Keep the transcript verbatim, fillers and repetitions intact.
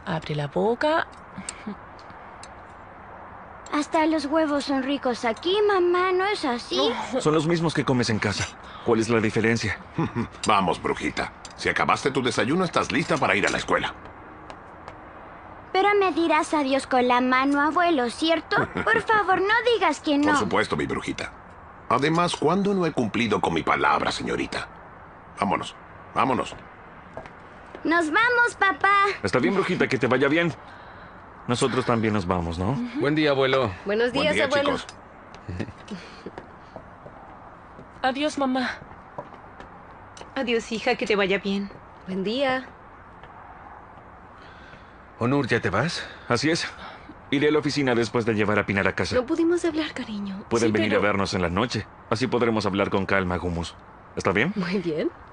Abre la boca. Hasta los huevos son ricos aquí, mamá, ¿no es así? Son los mismos que comes en casa. ¿Cuál es la diferencia? Vamos, brujita. Si acabaste tu desayuno, estás lista para ir a la escuela. Pero me dirás adiós con la mano, abuelo, ¿cierto? Por favor, no digas que no. Por supuesto, mi brujita. Además, ¿cuándo no he cumplido con mi palabra, señorita? Vámonos, vámonos. Nos vamos, papá. Está bien, brujita, que te vaya bien. Nosotros también nos vamos, ¿no? Uh-huh. Buen día, abuelo. Buenos días, Buen día, abuelo. chicos. Adiós, mamá. Adiós, hija, que te vaya bien. Buen día. Onur, ¿ya te vas? Así es. Iré a la oficina después de llevar a Pinar a casa. No pudimos hablar, cariño. Pueden Sí, venir pero... a vernos en la noche. Así podremos hablar con calma, Gumus. ¿Está bien? Muy bien.